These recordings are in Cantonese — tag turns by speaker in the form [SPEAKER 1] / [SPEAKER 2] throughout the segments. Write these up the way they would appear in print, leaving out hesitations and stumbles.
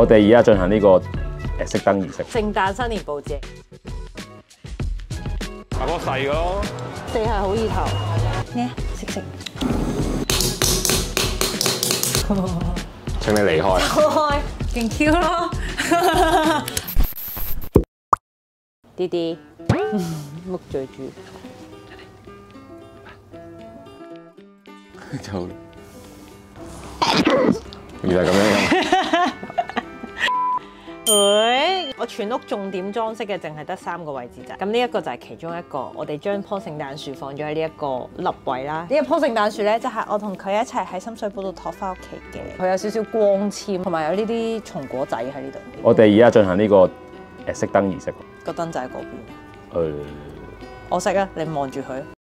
[SPEAKER 1] 我哋而家進行呢個熄燈儀式。
[SPEAKER 2] 聖誕新年佈置。
[SPEAKER 1] 大哥細嘅咯。
[SPEAKER 2] 4係好意頭。咩？食。
[SPEAKER 1] 請你離開。
[SPEAKER 2] 開，勁 Q 咯。啲啲，木嘴豬。
[SPEAKER 1] 就原來咁樣。
[SPEAKER 2] 喂，我全屋重點裝飾嘅淨係得3個位置咋，咁呢一個就係其中一個，我哋將棵聖誕樹放咗喺呢一個立位啦。呢一棵聖誕樹咧，就係我同佢一齊喺深水埗度托翻屋企嘅，佢有少少光纖，同埋有呢啲松果仔喺呢度。
[SPEAKER 1] 我哋而家進行呢個熄燈儀式。
[SPEAKER 2] 個燈就喺嗰邊。我識啊，你望住佢。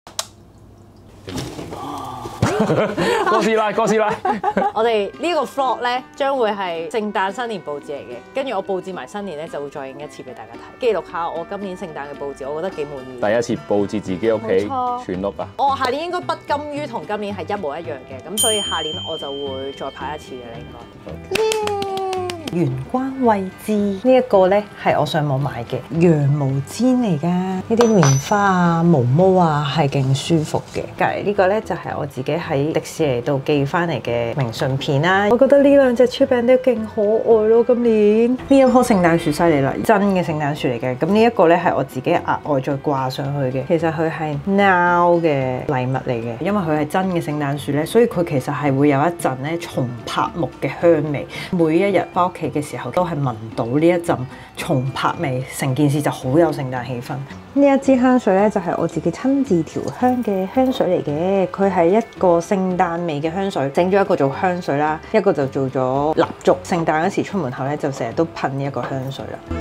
[SPEAKER 1] 哥斯拉，哥斯拉。
[SPEAKER 2] 我哋呢個 vlog 咧，將會係聖誕新年佈置嚟嘅，跟住我佈置埋新年咧，就會再影一次俾大家睇，記錄下我今年聖誕嘅佈置，我覺得幾滿意。
[SPEAKER 1] 第一次佈置自己屋企全屋啊！
[SPEAKER 2] 我下年應該不甘於同今年係一模一樣嘅，咁所以下年我就會再拍一次嘅啦，應該。玄關位置呢一個咧係我上網買嘅羊毛氈嚟㗎，呢啲棉花啊、毛毛啊係勁舒服嘅。隔離呢個咧就係我自己喺迪士尼度寄翻嚟嘅明信片啦。我覺得呢兩隻超餅都勁可愛咯，今年呢一棵聖誕樹犀利啦，真嘅聖誕樹嚟嘅。咁呢一個咧係我自己額外再掛上去嘅。其實佢係 Now 嘅禮物嚟嘅，因為佢係真嘅聖誕樹咧，所以佢其實係會有一陣咧松柏木嘅香味。每一日翻屋企嘅時候都係聞到呢一陣松柏味，成件事就好有聖誕氣氛。呢一支香水咧就係我自己親自調香嘅香水嚟嘅，佢係一個聖誕味嘅香水，整咗一個做香水啦，一個就做咗蠟燭。聖誕嗰時出門口咧就成日都噴呢一個香水啦。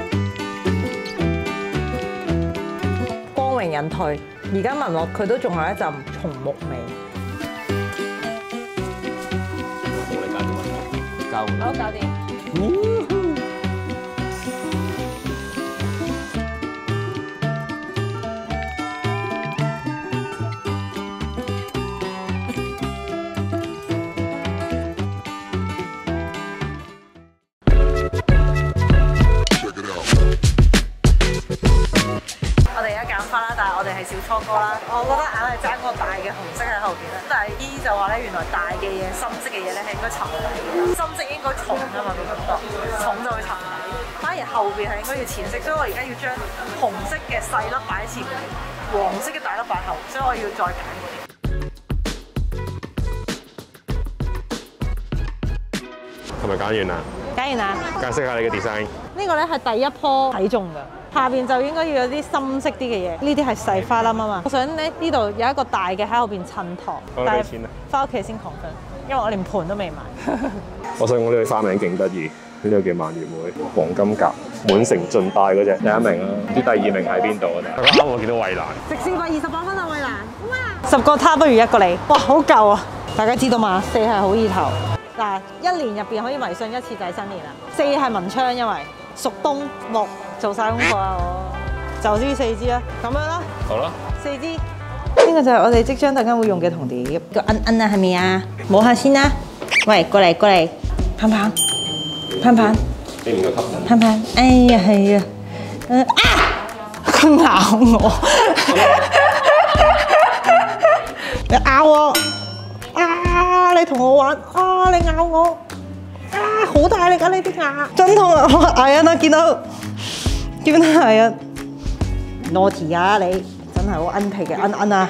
[SPEAKER 2] 光榮隱退，而家聞落佢都仲有一陣松木味。好，搞掂。我哋而家揀花啦，但係我哋係小初哥啦。我覺得硬係爭個大嘅紅色喺後邊啦。但係姨就話咧，原來大嘅嘢、深色嘅嘢咧係應該沉底嘅，深色應該重㗎嘛，個感覺重就會沉底。反而後邊係應該要淺色，所以我而家要將紅色嘅細粒擺喺前面，黃色嘅大粒擺後，所以我要再揀嗰啲。
[SPEAKER 1] 係咪揀完啦？
[SPEAKER 2] 揀完啦。
[SPEAKER 1] 解釋下你嘅 design。
[SPEAKER 2] 呢個咧係第一棵睇中㗎。下邊就應該要有啲深色啲嘅嘢，呢啲係細花粒啊嘛。我想咧呢度有一個大嘅喺後邊襯托，但係翻屋企先 confirm，因為我連盤都未買。
[SPEAKER 1] 我想講呢個花名勁得意，呢個叫蔓越莓黃金甲，滿城盡帶嗰隻第一名啦，唔知第二名喺邊度啊？啱啱我見到衛蘭，
[SPEAKER 2] 直線貴28蚊啊，衛蘭！哇！10個他不如一個你，哇好夠啊！大家知道嘛？4係好意頭，嗱一年入邊可以迷信一次就係新年啦。4係文昌，因為屬東木。做晒功課啊！我就呢4支啦，咁樣啦。
[SPEAKER 1] 好啦
[SPEAKER 2] ，4支。呢個就係我哋即將大家會用嘅銅碟。個啊係咪啊？摸下先啦。喂，過嚟，盼盼。
[SPEAKER 1] 你唔夠吸引。
[SPEAKER 2] 盼盼，哎呀係啊。佢咬我。你咬我。你同我玩。你咬我。好大力啊！你啲牙真痛啊！係啊，我見到係啊，naughty 啊你，真係好奀皮嘅奀啊！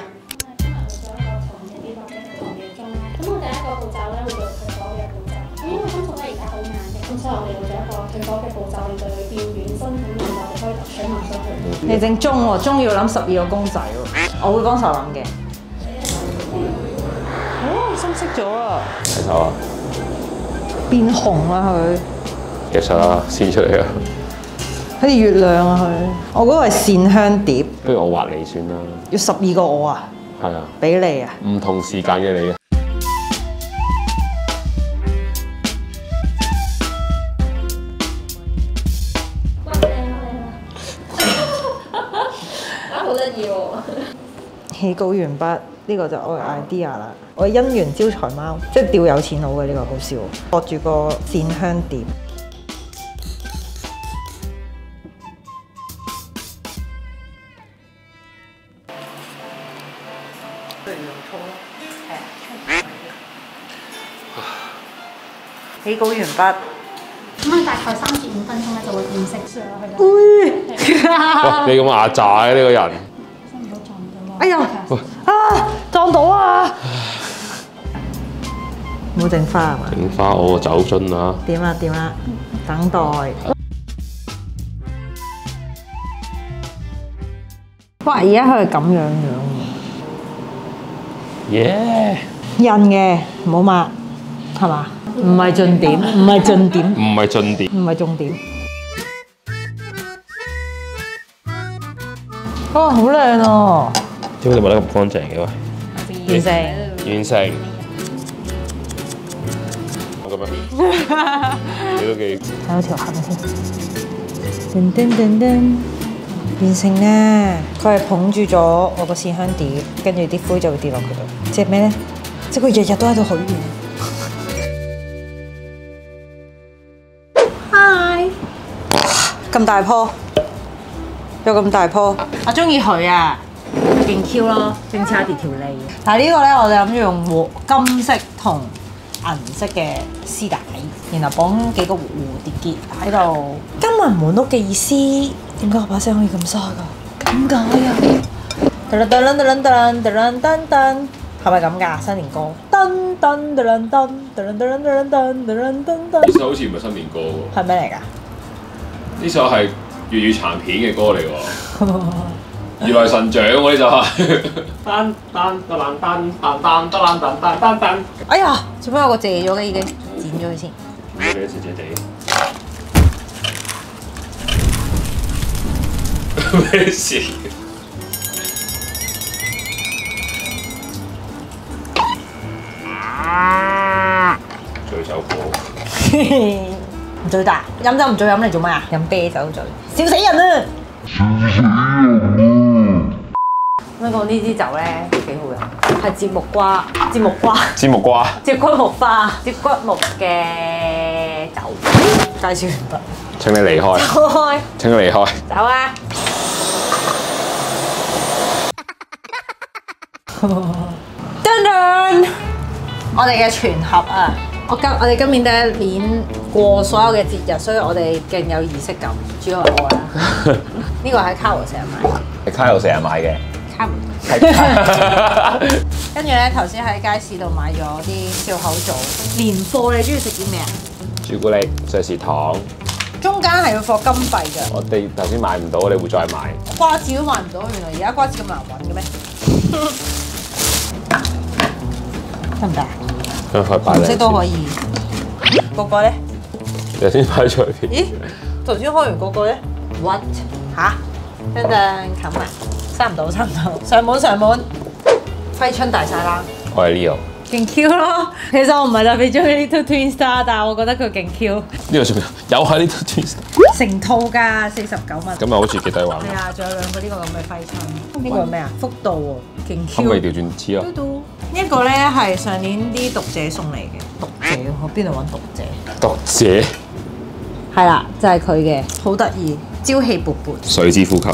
[SPEAKER 3] 咁我第一個步驟咧會做退火嘅步驟，因為金屬咧而家好硬嘅，咁所以我哋會做一個退火嘅步驟，令到佢變軟身，咁令到我哋可以流水慢上去。
[SPEAKER 2] 你整鐘喎，鐘要諗12個公仔喎，我會幫手諗嘅。深色咗啊！
[SPEAKER 1] 睇手啊！
[SPEAKER 2] 變紅啦佢，
[SPEAKER 1] 其實啊，先出嚟啊，
[SPEAKER 2] 好似月亮啊佢。我嗰個係線香碟，
[SPEAKER 1] 不如我畫你算啦。
[SPEAKER 2] 要12個我啊？
[SPEAKER 1] 係啊，
[SPEAKER 2] 俾你啊？
[SPEAKER 1] 唔同時間嘅你啊。
[SPEAKER 3] 哇靚啊！好得意喎！
[SPEAKER 2] 起稿完畢，呢個就我嘅 idea 啦。我姻緣招財貓，即係釣有錢佬嘅呢個好笑，攞住個線香碟。 起稿完畢。
[SPEAKER 3] 咁大概3至5分鐘咧就會變色上去啦。
[SPEAKER 1] 哇！你咁壓榨嘅呢個人，
[SPEAKER 3] 收唔到撞到啊！
[SPEAKER 2] 哎呀，啊撞到啊！冇整花係嘛？
[SPEAKER 1] 整花我個酒樽啊！
[SPEAKER 2] 點啦點啦，等待。哇！而家佢係咁樣
[SPEAKER 1] 耶！
[SPEAKER 2] 印嘅，唔好抹，係嘛？唔係重點，唔係重點，
[SPEAKER 1] 唔係進點，
[SPEAKER 2] 唔係重點。哇！好靚啊！
[SPEAKER 1] 點解你抹得咁乾淨嘅喂？
[SPEAKER 2] 完成。
[SPEAKER 1] 完成。咁樣，你都幾
[SPEAKER 2] 睇到條痕先。噔噔噔噔，完成啦！佢係捧住咗我個線香碟，跟住啲灰就會跌落佢度。即係咩咧？即係佢日日都喺度許願。Hi！咁大棵，有咁大棵，我中意佢啊！勁 Q 咯，正似阿迪條脷。但係呢個咧，我哋諗住用金色同銀色嘅絲帶，然後綁幾個蝴蝶結喺度。金銀滿屋嘅意思，點解我把聲可以咁沙㗎？點解啊？噔噔噔噔噔噔噔噔，係咪咁㗎？新年歌。噔噔噔噔噔噔噔噔噔噔噔噔噔。
[SPEAKER 1] 呢首好似唔係新年歌喎，
[SPEAKER 2] 係咩嚟㗎？
[SPEAKER 1] 呢首係粵語殘片嘅歌嚟喎。如來神掌喎呢就係。單單得冷單單單得冷單單單單。
[SPEAKER 2] 哎呀，做咩有個謝咗嘅已經剪咗佢先。
[SPEAKER 1] 你謝謝地。咩事？醉酒歌。
[SPEAKER 2] 唔醉大，飲酒唔醉飲嚟做咩啊？飲啤酒醉，笑死人啊！香港呢支酒咧幾好飲，係節木瓜、節木瓜、
[SPEAKER 1] 節目瓜。
[SPEAKER 2] 節骨木花、節骨木嘅酒。介紹完畢。
[SPEAKER 1] 請你離開。
[SPEAKER 2] 開。
[SPEAKER 1] 請你離開。
[SPEAKER 2] 走啊！噔噔，我哋嘅全盒啊！我哋今年第一年過所有嘅節日，所以我哋勁有儀式感。主要係我啦，呢個喺卡羅成日買。
[SPEAKER 1] 你卡路成日買嘅。
[SPEAKER 2] 卡跟住咧，頭先喺街市度買咗啲笑口棗。年貨你中意食啲咩啊？
[SPEAKER 1] 朱古力、瑞士糖。
[SPEAKER 2] 中間係要放金幣嘅。
[SPEAKER 1] 我哋頭先買唔到，我哋會再買。
[SPEAKER 2] 瓜子都買唔到，原來而家瓜子咁難揾嘅咩？得唔得啊？紅色都可以。個個咧？
[SPEAKER 1] 頭先擺咗喺邊？
[SPEAKER 2] 咦？頭先開完個個咧 ？What？嚇？等陣冚埋，收唔到，收唔到。上門，揮春大晒啦！
[SPEAKER 1] 我係 Leo。
[SPEAKER 2] 勁 Q 咯！其實我唔係特別中意 Little Twin Star，但係我覺得佢勁 Q。
[SPEAKER 1] 呢個做咩？有係呢套 Twins。
[SPEAKER 2] 成套㗎，49蚊。
[SPEAKER 1] 咁啊，好似幾抵玩。
[SPEAKER 2] 係啊，仲有兩個呢個咁嘅揮春。呢個係咩啊？福到喎，勁 Q。
[SPEAKER 1] 可唔可以調轉黐啊？
[SPEAKER 2] 呢一個咧係上年啲讀者送嚟嘅。讀者，我邊度揾讀者？
[SPEAKER 1] 讀者。
[SPEAKER 2] 係啦，就係佢嘅，好得意，朝氣勃勃。
[SPEAKER 1] 水之呼吸。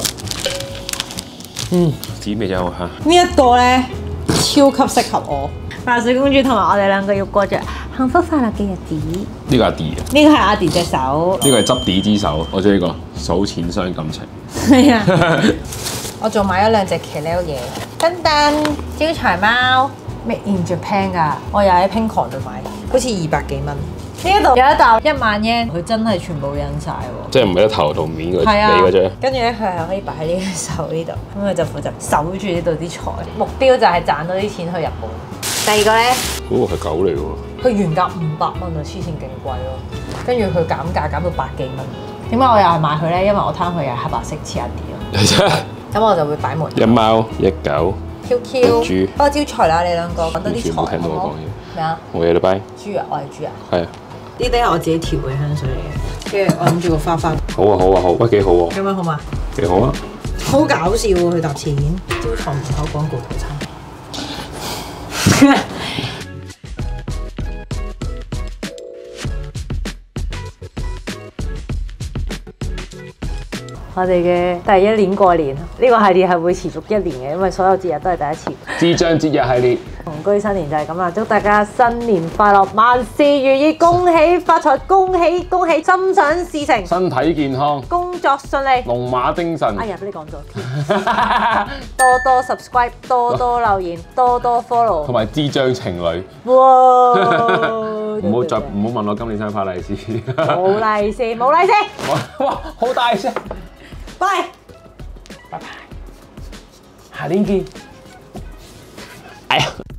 [SPEAKER 1] 紫味真好香。
[SPEAKER 2] 呢一個咧超級適合我。白雪公主同埋我哋兩個要過着幸福快樂嘅日子。
[SPEAKER 1] 呢個阿 D 啊。
[SPEAKER 2] 呢個係阿 D 隻手。
[SPEAKER 1] 呢個係執啲之手，我中意呢個數錢傷感情。
[SPEAKER 2] 係啊。我仲買咗兩隻騎呢嘢。噔噔，招財貓 ，Made in Japan 㗎。我又喺 Pinkon 度買，好似200幾蚊。呢一度有一沓1萬yen，佢真係全部印晒喎。
[SPEAKER 1] 即係唔係得頭到面嗰
[SPEAKER 2] 係啊，
[SPEAKER 1] 尾嗰隻。
[SPEAKER 2] 跟住咧，佢係可以擺喺呢隻手呢度，咁佢就負責守住呢度啲財。目標就係賺到啲錢去日本。第二個咧，
[SPEAKER 1] 嗰個係狗嚟喎。
[SPEAKER 2] 佢原價500蚊啊，黐線勁貴咯。跟住佢減價減到100幾蚊。點解我又係買佢咧？因為我貪佢又係黑白色黐一啲咯。
[SPEAKER 1] 係啫。
[SPEAKER 2] 咁我就會擺門。
[SPEAKER 1] 一貓一狗。
[SPEAKER 2] QQ。
[SPEAKER 1] 豬。
[SPEAKER 2] 不過招財啦，你兩個揾到啲財。
[SPEAKER 1] 冇聽到我講嘢。
[SPEAKER 2] 咩啊？
[SPEAKER 1] 冇嘢啦，拜。
[SPEAKER 2] 豬啊，我係豬啊。
[SPEAKER 1] 係啊。
[SPEAKER 2] 呢啲係我自己調嘅香水嚟嘅，跟住我諗住個花花。
[SPEAKER 1] 好啊好啊好，喂幾好喎。
[SPEAKER 2] 咁樣好嘛？
[SPEAKER 1] 幾好啊！
[SPEAKER 2] 好搞笑喎，佢搭錢，招財門口廣告套餐。我哋嘅第一年過年，呢個系列係會持續1年嘅，因為所有節日都係第一次。
[SPEAKER 1] 智障節日系列。
[SPEAKER 2] 好居新年就係咁啦，祝大家新年快樂，萬事如意，恭喜發財，恭喜恭喜，心想事成，
[SPEAKER 1] 身體健康，
[SPEAKER 2] 工作順利，
[SPEAKER 1] 龍馬精神。
[SPEAKER 2] 哎呀，俾你講咗，多多 subscribe， 多多留言，多多 follow，
[SPEAKER 1] 同埋智障情侶。
[SPEAKER 2] 哇！
[SPEAKER 1] 唔好問我今年生日派利是。
[SPEAKER 2] 冇利是，冇利是。
[SPEAKER 1] 哇！好大聲。
[SPEAKER 2] 拜。
[SPEAKER 1] 拜拜。下年見。哎呀〜